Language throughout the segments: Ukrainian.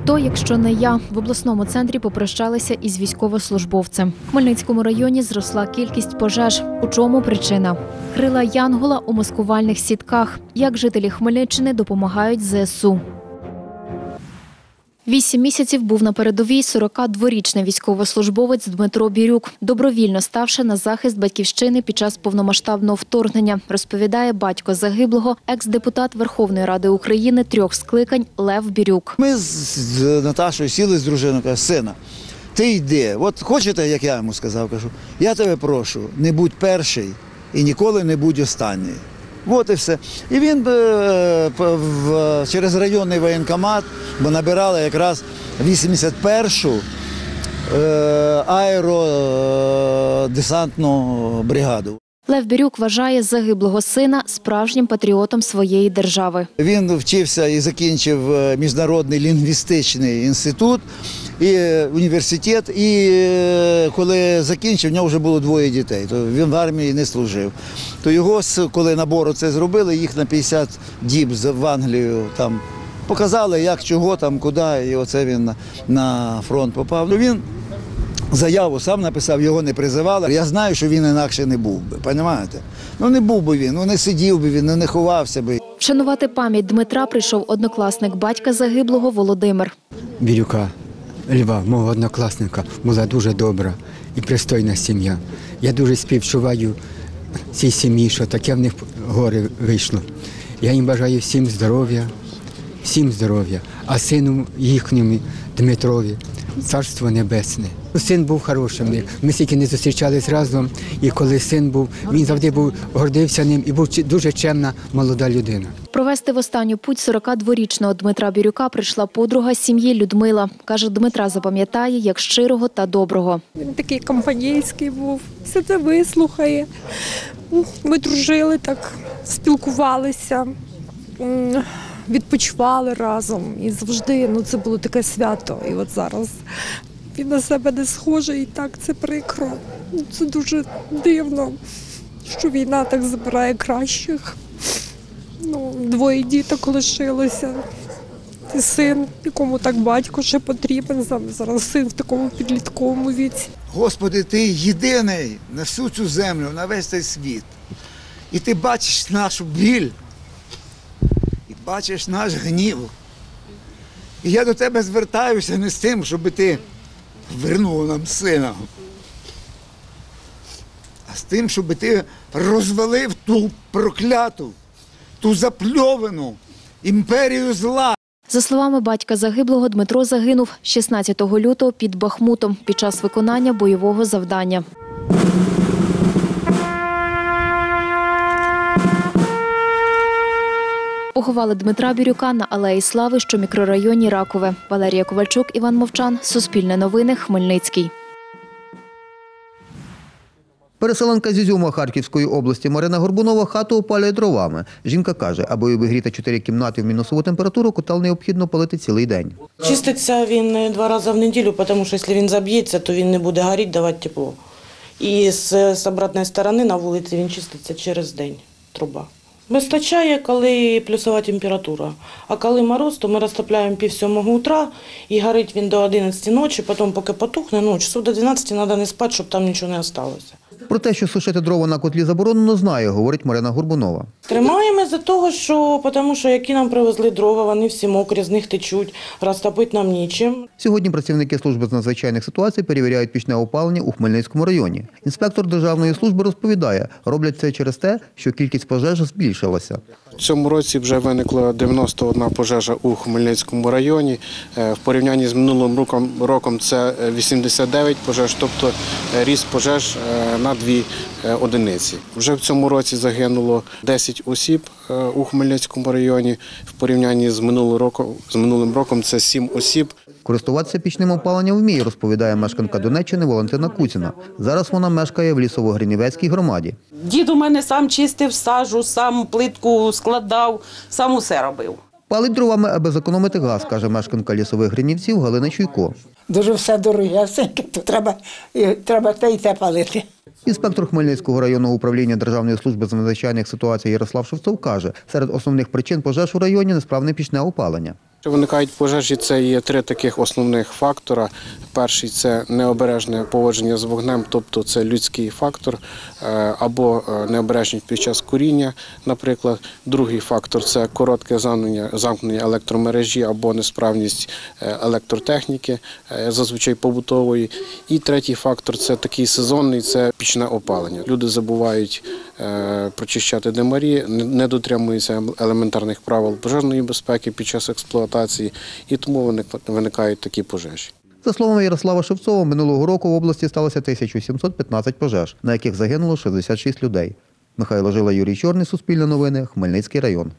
Хто, якщо не я? В обласному центрі попрощалися із військовослужбовцем. В Хмельницькому районі зросла кількість пожеж. У чому причина? Крила Янгола у маскувальних сітках. Як жителі Хмельниччини допомагають ЗСУ. 8 місяців був на передовій 42-річний військовослужбовець Дмитро Бірюк, добровільно ставши на захист батьківщини під час повномасштабного вторгнення, розповідає батько загиблого, екс-депутат Верховної Ради України 3 скликань Лев Бірюк. Ми з Наташою сіли з дружиною, кажу: сина, ти йди. От хочете, як я йому сказав, кажу, я тебе прошу, не будь перший і ніколи не будь останній. От і все. І він через районний воєнкомат, бо набирали якраз 81-шу аеродесантну бригаду. Лев Бірюк вважає загиблого сина справжнім патріотом своєї держави. Він вчився і закінчив Міжнародний лінгвістичний інститут, і університет, і коли закінчив, в нього вже було 2 дітей, то він в армії не служив. То його, коли набору це зробили, їх на 50 діб в Англію там показали, як, чого, там, куди, і оце він на фронт попав. Він заяву сам написав, його не призивали. Я знаю, що він інакше не був би, розумієте? Ну не був би він, ну не сидів би він, не ховався би. Вшанувати пам'ять Дмитра прийшов однокласник батька загиблого Володимир. Бірюка, Льва, мого однокласника, була дуже добра і пристойна сім'я. Я дуже співчуваю цій сім'ї, що таке в них горе вийшло. Я їм бажаю всім здоров'я, а сину їхньому Дмитрові царство небесне. Син був хорошим, ми стільки не зустрічались разом, і коли син був, він завжди гордився ним і був дуже чемна молода людина. Провести в останню путь 42-річного Дмитра Бірюка прийшла подруга сім'ї Людмила. Каже, Дмитра запам'ятає як щирого та доброго. Він такий компанійський був, все це вислухає. Ми дружили так, спілкувалися, відпочивали разом і завжди це було таке свято. І от зараз він на себе не схожий і так це прикро. Це дуже дивно, що війна так забирає кращих. 2 діток лишилося. І син, якому так батько ще потрібен, зараз син в такому підлітковому віці. Господи, ти єдиний на всю цю землю, на весь цей світ. І ти бачиш нашу біль, і бачиш наш гнів. І я до тебе звертаюся не з тим, щоб ти вернув нам сина, а з тим, щоб ти розвалив ту прокляту, ту запльовану імперію зла. За словами батька загиблого, Дмитро загинув 16 лютого під Бахмутом під час виконання бойового завдання. Поховали Дмитра Бірюка на Алеї Слави, що в мікрорайоні Ракове. Валерія Ковальчук, Іван Мовчан, Суспільне новини, Хмельницький. Переселенка з Ізюма Харківської області Марина Горбунова хату опалює дровами. Жінка каже, аби обігріти 4 кімнати в мінусову температуру, котел необхідно палити цілий день. Чиститься він 2 рази в неділю, тому що якщо він заб'ється, то він не буде горіти, давати тепло. І з зворотної сторони на вулиці він чиститься через день, труба. Вистачає, коли плюсова температура. А коли мороз, то ми розтопляємо 6:30 утра і горить він до 11 ночі, потім поки потухне, часу до 12 треба не спати, щоб там нічого не залишилося. Про те, що сушити дрова на котлі заборонено, знає, говорить Марина Горбунова. Тримаємо за того, тому що які нам привезли дрова, вони всі мокрі, з них течуть, розтопити нам нічим. Сьогодні працівники служби з надзвичайних ситуацій перевіряють пічне опалення у Хмельницькому районі. Інспектор Державної служби розповідає, роблять це через те, що кількість пожеж збільшилася. В цьому році вже виникло 91 пожежа у Хмельницькому районі. В порівнянні з минулим роком це 89 пожеж, тобто ріст пожеж на 2 одиниці. Вже в цьому році загинуло 10 осіб у Хмельницькому районі. В порівнянні з минулим роком це 7 осіб. Користуватися пічним опаленням вміє, розповідає мешканка Донеччини Валентина Куціна. Зараз вона мешкає в Лісово-Гринівецькій громаді. Дід у мене сам чистив сажу, сам плитку складав, сам усе робив. Палить дровами, аби зекономити газ, каже мешканка Лісових Гринівців Галина Чуйко. Дуже все дорогесеньке, то треба те і те палити. Інспектор Хмельницького районного управління Державної служби з надзвичайних ситуацій Ярослав Шевцов каже, серед основних причин пожеж у районі – несправне пічне опалення. Виникають пожежі, це є три таких основних фактора. Перший – це необережне поводження з вогнем, тобто це людський фактор, або необережність під час куріння, наприклад. Другий фактор – це коротке замкнення електромережі або несправність електротехніки, зазвичай побутової. І третій фактор – це такий сезонний, це пічне опалення. Люди забувають прочищати димарі, не дотримуються елементарних правил пожежної безпеки під час експлуатації, і тому виникають такі пожежі. За словами Ярослава Шевцова, минулого року в області сталося 1715 пожеж, на яких загинуло 66 людей. Михайло Жила, Юрій Чорний, Суспільне новини, Хмельницький район.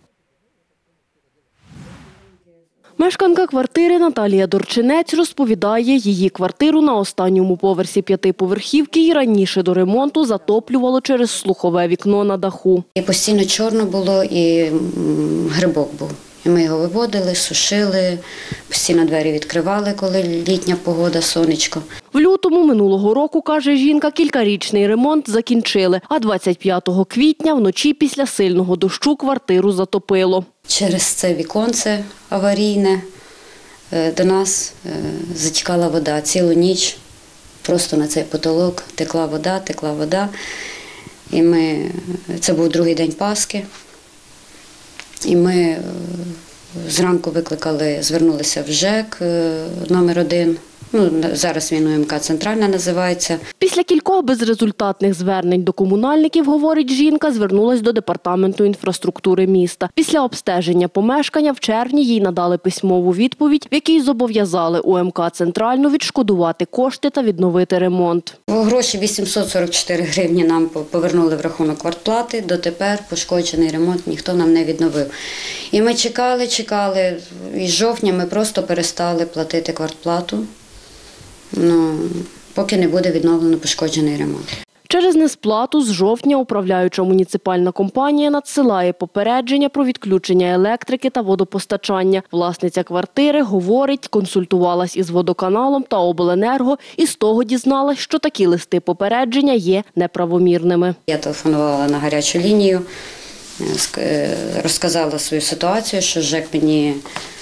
Мешканка квартири Наталія Дорчинець розповідає, її квартиру на останньому поверсі п'ятиповерхівки і раніше до ремонту затоплювало через слухове вікно на даху. І постійно чорно було, і грибок був. І ми його виводили, сушили, постійно двері відкривали, коли літня погода, сонечко. В лютому минулого року, каже жінка, кількарічний ремонт закінчили, а 25 квітня вночі після сильного дощу квартиру затопило. Через це віконце аварійне до нас затікала вода цілу ніч, просто на цей потолок текла вода. І це був другий день Пасхи. І ми зранку звернулися в ЖЕК номер 1. Зараз він УМК «Центральна» називається. Після кількох безрезультатних звернень до комунальників, говорить жінка, звернулась до департаменту інфраструктури міста. Після обстеження помешкання в червні їй надали письмову відповідь, в якій зобов'язали УМК «Центральну» відшкодувати кошти та відновити ремонт. Гроші 844 гривні нам повернули в рахунок квартплати. Дотепер пошкоджений ремонт ніхто нам не відновив. І ми чекали. І з жовтня ми просто перестали платити квартплату. Поки не буде відновлено пошкоджений ремонт. Через несплату з жовтня управляюча муніципальна компанія надсилає попередження про відключення електрики та водопостачання. Власниця квартири, говорить, консультувалась із водоканалом та обленерго і з того дізналась, що такі листи попередження є неправомірними. Я телефонувала на гарячу лінію, розказала свою ситуацію, що ЖЕК мені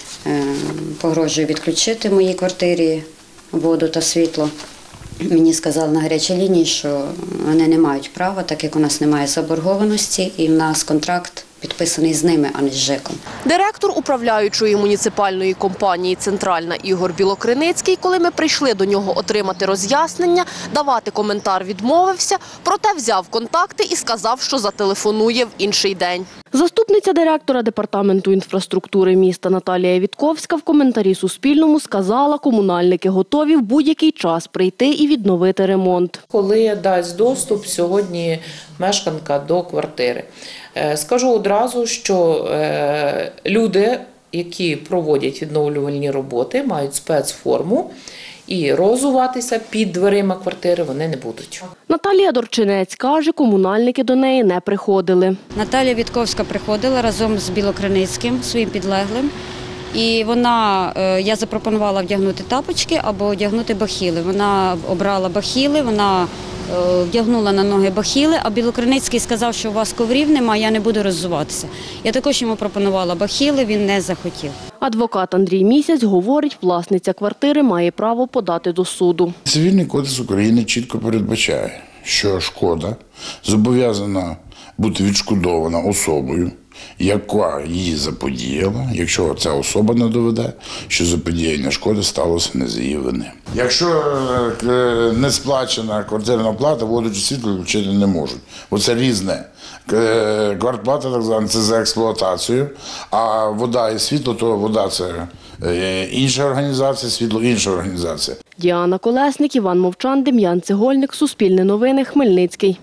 погрожує відключити в моїй квартирі воду та світло. Мені сказали на гарячій лінії, що вони не мають права, так як у нас немає заборгованості, і в нас контракт підписаний з ними, а не з ЖЕКом. Директор управляючої муніципальної компанії «Центральна» Ігор Білокриницький, коли ми прийшли до нього отримати роз'яснення, давати коментар відмовився, проте взяв контакти і сказав, що зателефонує в інший день. Заступниця директора департаменту інфраструктури міста Наталія Вітковська в коментарі Суспільному сказала, комунальники готові в будь-який час прийти і відновити ремонт. Коли дасть доступ сьогодні мешканка до квартири. Скажу одразу, що люди, які проводять відновлювальні роботи, мають спецформу і розуватися під дверима квартири вони не будуть. Наталія Дорчинець каже, комунальники до неї не приходили. Наталія Вітковська приходила разом з Білокриницьким, своїм підлеглим. І я запропонувала вдягнути тапочки або одягнути бахіли. Вона обрала бахіли, вона вдягнула на ноги бахіли, а Білокриницький сказав, що у вас коврів немає, я не буду роззуватися. Я також йому пропонувала бахіли, він не захотів. Адвокат Андрій Місяць говорить, власниця квартири має право подати до суду. Цивільний кодекс України чітко передбачає, що шкода зобов'язана бути відшкодована особою, яка її заподіяла, якщо ця особа не доведе, що заподіяння шкоди сталося не з її вини. Якщо не сплачена квартирна плата, воду чи світло включити не можуть. Бо це різне. Квартплата, так звана, це за експлуатацію, а вода і світло, то вода – це інша організація, світло – інша організація. Діана Колесник, Іван Мовчан, Дем'ян Цегольник, Суспільне новини, Хмельницький.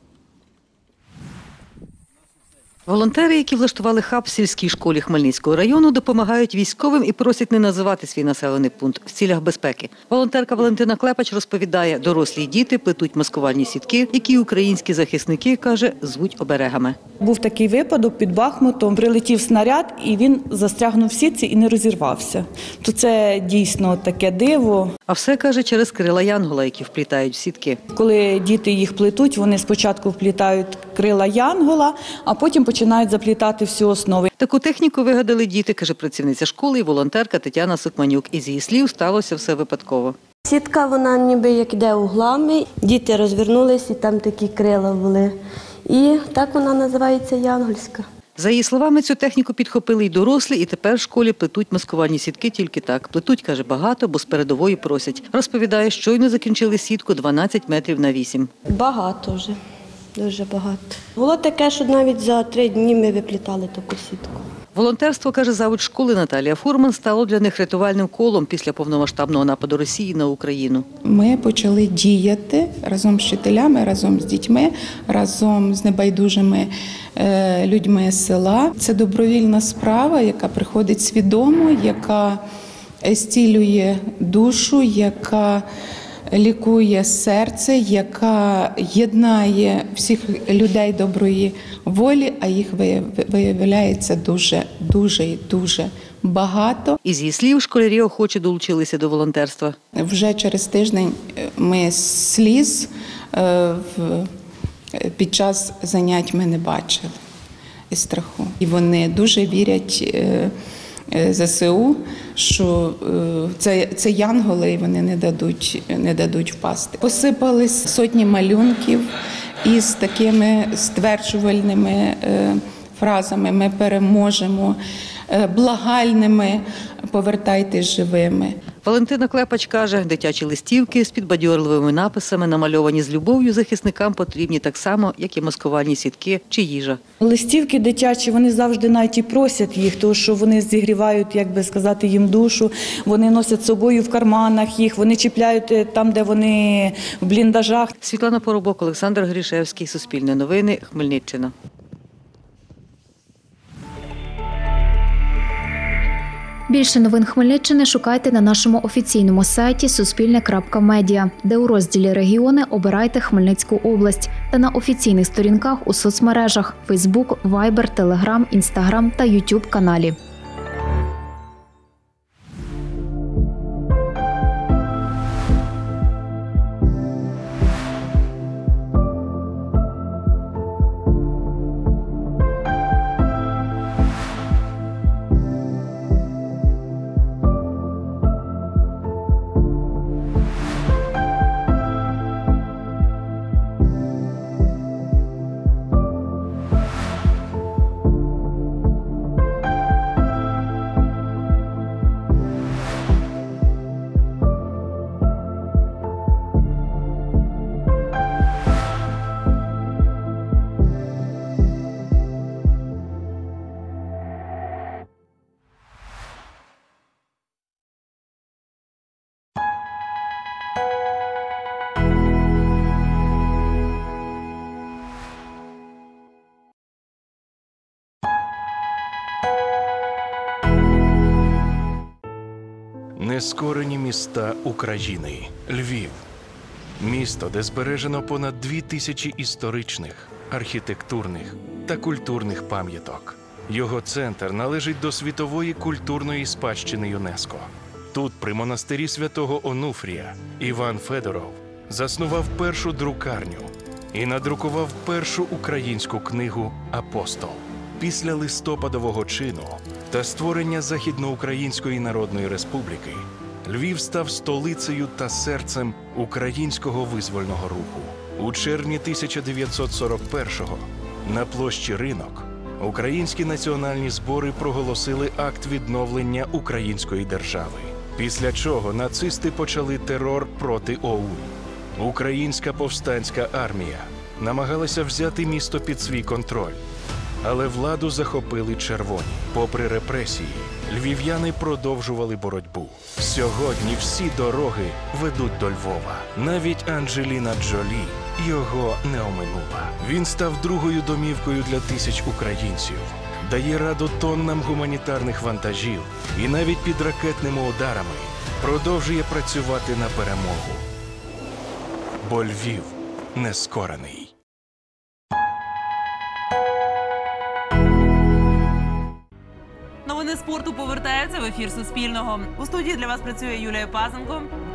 Волонтери, які влаштували хаб в сільській школі Хмельницького району, допомагають військовим і просять не називати свій населений пункт в цілях безпеки. Волонтерка Валентина Клепач розповідає, дорослі діти плетуть маскувальні сітки, які українські захисники, каже, звуть оберегами. Був такий випадок, під Бахмутом прилетів снаряд і він застрягнув в сітці і не розірвався. То це дійсно таке диво. А все, каже, через крила янгола, які вплітають в сітки. Коли діти їх плетуть, вони спочатку вплітають крила янгола, а потім починають заплітати всю основу. Таку техніку вигадали діти, каже працівниця школи і волонтерка Тетяна Сукманюк. Із її слів, сталося все випадково. Сітка, вона ніби як йде углами, діти розвернулись і там такі крила були. І так вона називається янгольська. За її словами, цю техніку підхопили й дорослі, і тепер в школі плетуть маскувальні сітки тільки так. Плетуть, каже, багато, бо з передової просять. Розповідає, щойно закінчили сітку 12 метрів на 8. Багато вже, дуже багато. Було таке, що навіть за 3 дні ми виплітали таку сітку. Волонтерство, каже завуч школи Наталія Фурман, стало для них рятувальним колом після повномасштабного нападу Росії на Україну. Ми почали діяти разом з вчителями, разом з дітьми, разом з небайдужими людьми з села. Це добровільна справа, яка приходить свідомо, яка зцілює душу, яка лікує серце, яка єднає всіх людей доброї волі, а їх виявляється дуже багато. Із її слів, школярі охоче долучилися до волонтерства. Вже через тиждень ми сліз під час занять ми не бачили із страху. І вони вірять ЗСУ, що це янголи, і вони не дадуть впасти. Посипались сотні малюнків із такими стверджувальними фразами «Ми переможемо», благальними «Повертайтесь живими». Валентина Клепач каже, дитячі листівки з підбадьорливими написами, намальовані з любов'ю, захисникам потрібні так само, як і маскувальні сітки чи їжа. Листівки дитячі, вони завжди навіть і просять їх, тому що вони зігрівають, як би сказати, їм душу, вони носять з собою в карманах їх, вони чіпляють там, де вони в бліндажах. Світлана Поробок, Олександр Грішевський, Суспільне новини, Хмельниччина. Більше новин Хмельниччини шукайте на нашому офіційному сайті suspilne.media, де у розділі «Регіони» обирайте Хмельницьку область та на офіційних сторінках у соцмережах – Facebook, Viber, Telegram, Instagram та YouTube каналі. Нескорені міста України. Львів. Місто, де збережено понад 2000 історичних, архітектурних та культурних пам'яток. Його центр належить до світової культурної спадщини ЮНЕСКО. Тут, при монастирі святого Онуфрія, Іван Федоров заснував першу друкарню і надрукував першу українську книгу «Апостол». Після листопадового чину та створення Західноукраїнської Народної Республіки Львів став столицею та серцем українського визвольного руху. У червні 1941-го на площі Ринок українські національні збори проголосили акт відновлення української держави. Після чого нацисти почали терор проти ОУН. Українська повстанська армія намагалася взяти місто під свій контроль. Але владу захопили червоні. Попри репресії, львів'яни продовжували боротьбу. Сьогодні всі дороги ведуть до Львова. Навіть Анджеліна Джолі його не оминула. Він став другою домівкою для тисяч українців, дає раду тоннам гуманітарних вантажів і навіть під ракетними ударами продовжує працювати на перемогу. Бо Львів нескорений. Новини спорту повертаються в ефір Суспільного. У студії для вас працює Юлія Пазенко.